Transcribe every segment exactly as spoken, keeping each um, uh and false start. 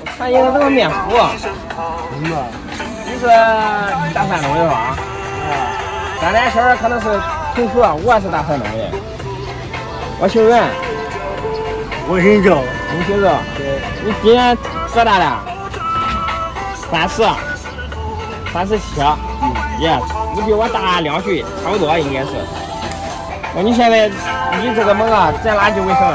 看一个这个面糊， 嗯呐， 你是大山东的吧？ 啊， 咱俩小可能是同学，我也是大山东的。我姓袁， 我姓赵， 你姓赵。 对， 你今年多大了？三十，三十七。嗯，耶，你比我大两岁，差不多应该是。哦，你现在你这个么啊？捡垃圾为什么？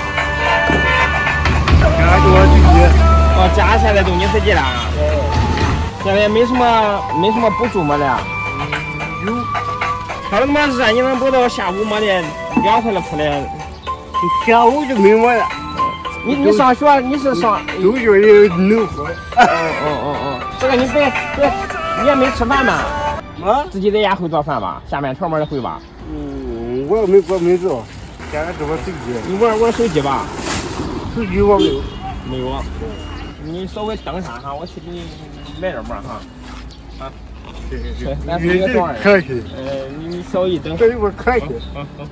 家就我自己。 哦，家现在都你自己了。 对。 现在没什么没什么补助么的。 有。 天那么热，你能补到下午么的凉快了出来？ 下午就没么了。 你你上学你是上？ 有学也能喝。 哦哦哦哦，这个你别别，你也没吃饭吗？ 啊？ 自己在家会做饭吧？下面条么的会吧？ 嗯，我没我没做，现在是我手机。 你玩玩手机吧？ 手机我没有。 没有。你稍微等下哈，我去给你买点么哈。啊。 对对对。 咱是一个庄人。 客气。 呃，你稍一等。 这一会儿客气。 嗯嗯。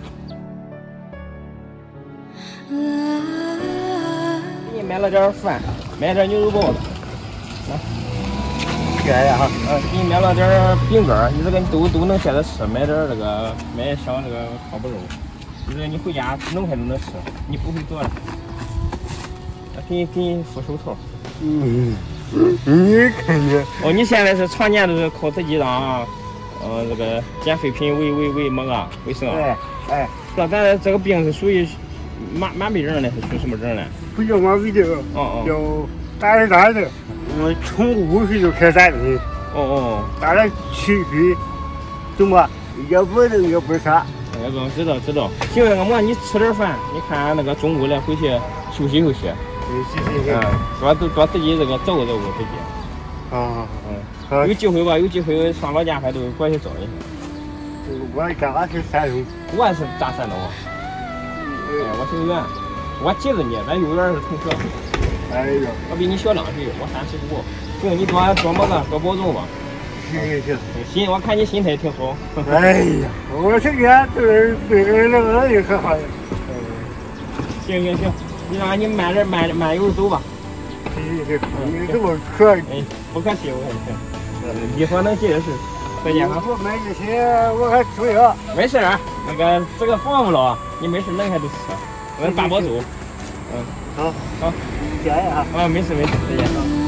给你买了点饭，买点牛肉包子。来。 谢谢哈。 呃，给你买了点饼干，你这个都都能现在吃，买点这个买小这个烤不肉，你这个你回家弄开都能吃，你不会做的。给你给你敷手套。 嗯，你看见？ 哦，你现在是常年都是靠自己当，呃，这个减肥品为为为么个为生？ 哎哎， 这咱这个病是属于麻麻痹症呢，是属什么症呢？ 不叫麻痹症， 哦哦， 叫打人打症。我从五岁就开始打人。 哦哦， 打了七岁，怎么也不能也不啥。 哎哥，知道知道。行，那么你吃点饭，你看那个中午了回去休息休息。 嗯，谢谢谢。 嗯，多多多自己这个照顾照顾自己。 啊， 嗯，有机会吧，有机会上老家还都过去找一下。 我家是山东， 我也是大山东。哎，我姓袁，我记着你，咱幼儿园是同学。 哎呀， 我比你小两岁，我三十五。行，你多多么个多保重吧。 行行行。 心，我看你心态挺好。 哎呀，我这边对对那个也可好呀。 行行行，你让你慢点慢慢悠走吧。 行行行，你这么客气。 哎，不客气，我行。以后能记得是。再见哈。 我买这些我还主要。 没事儿，那个这个防不了，你没事能还得吃，我大包粥。嗯， 好， 好， 谢谢哈。 啊，没事没事，再见啊。